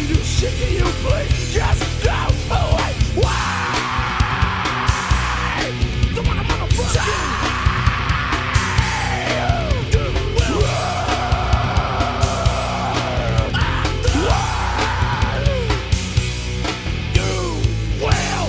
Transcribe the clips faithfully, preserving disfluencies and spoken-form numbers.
do shit to you, please just go away. Why? The one I'm gonna fuck you. You will. You will.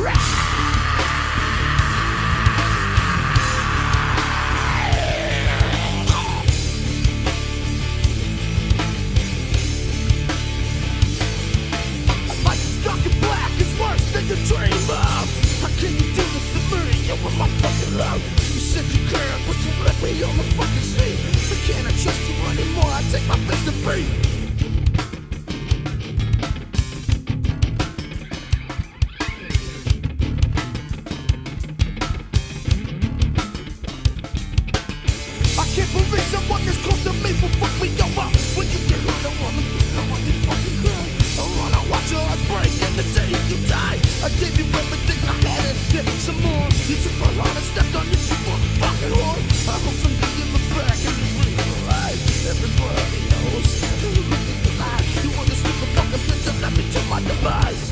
You dream of. How can you do this to me? You were my fucking love. You said you cared, but you left me on the fucking street. I can't trust you anymore. I take my best to free. I can't believe someone this close to me will fuck me over. When you get hurt, I wanna, I wanna fucking cry. I wanna watch your heart break and the day you die. I gave you everything I had and get some more. You took my heart and stepped on your shoe for the fucking whore. I hope someday you look back and you realize everybody knows. Look at the lies. You want to slip a fucking bitch and let me to my demise.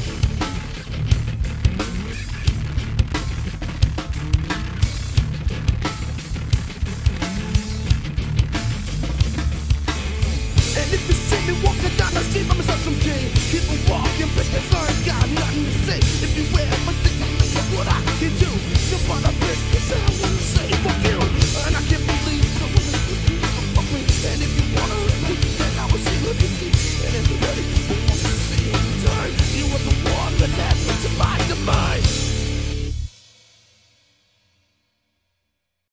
And if you see me walking down the street, I'm some game. Keep on walking, bitch, get flying.